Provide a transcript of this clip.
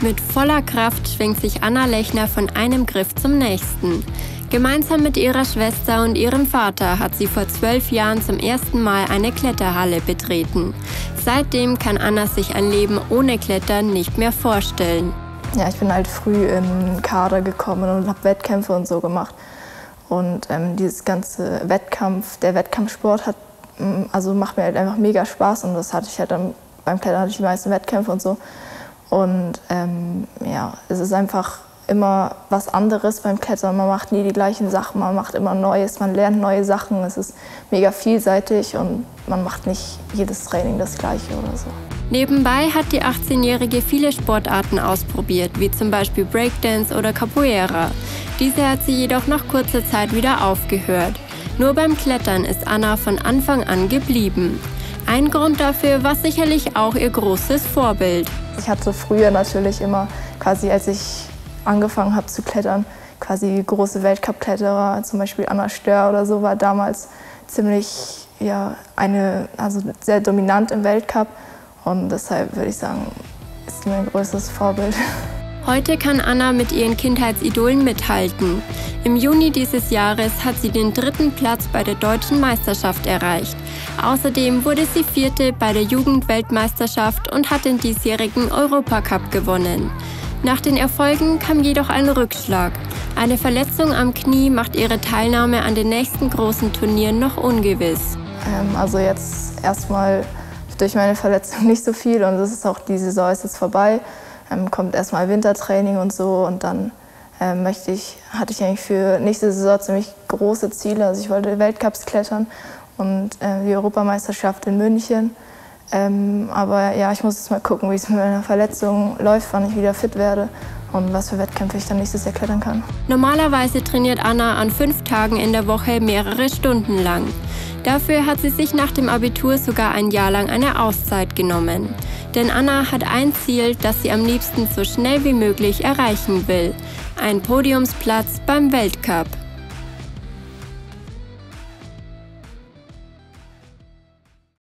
Mit voller Kraft schwingt sich Anna Lechner von einem Griff zum nächsten. Gemeinsam mit ihrer Schwester und ihrem Vater hat sie vor 12 Jahren zum ersten Mal eine Kletterhalle betreten. Seitdem kann Anna sich ein Leben ohne Klettern nicht mehr vorstellen. Ja, ich bin halt früh in den Kader gekommen und habe Wettkämpfe und so gemacht. Und dieses ganze der Wettkampfsport macht mir halt einfach mega Spaß und das hatte ich halt dann beim Klettern hatte ich die meisten Wettkämpfe und so. Und es ist einfach immer was anderes beim Klettern. Man macht nie die gleichen Sachen, man macht immer Neues, man lernt neue Sachen. Es ist mega vielseitig und man macht nicht jedes Training das Gleiche oder so. Nebenbei hat die 18-Jährige viele Sportarten ausprobiert, wie zum Beispiel Breakdance oder Capoeira. Diese hat sie jedoch nach kurzer Zeit wieder aufgehört. Nur beim Klettern ist Anna von Anfang an geblieben. Ein Grund dafür war sicherlich auch ihr großes Vorbild. Ich hatte früher natürlich immer, quasi als ich angefangen habe zu klettern, quasi große Weltcup-Kletterer, zum Beispiel Anna Stör oder so, war damals ziemlich sehr dominant im Weltcup. Und deshalb würde ich sagen, ist sie mein größtes Vorbild. Heute kann Anna mit ihren Kindheitsidolen mithalten. Im Juni dieses Jahres hat sie den 3. Platz bei der Deutschen Meisterschaft erreicht. Außerdem wurde sie 4. bei der Jugendweltmeisterschaft und hat den diesjährigen Europacup gewonnen. Nach den Erfolgen kam jedoch ein Rückschlag. Eine Verletzung am Knie macht ihre Teilnahme an den nächsten großen Turnieren noch ungewiss. Also jetzt erstmal durch meine Verletzung nicht so viel und die Saison ist jetzt vorbei. Kommt erstmal Wintertraining und so und dann hatte ich eigentlich für nächste Saison ziemlich große Ziele. Also ich wollte Weltcups klettern und die Europameisterschaft in München. Aber ja, ich muss jetzt mal gucken, wie es mit meiner Verletzung läuft, wann ich wieder fit werde und was für Wettkämpfe ich dann nächstes Jahr klettern kann. Normalerweise trainiert Anna an 5 Tagen in der Woche mehrere Stunden lang. Dafür hat sie sich nach dem Abitur sogar ein Jahr lang eine Auszeit genommen. Denn Anna hat ein Ziel, das sie am liebsten so schnell wie möglich erreichen will: ein Podiumsplatz beim Weltcup.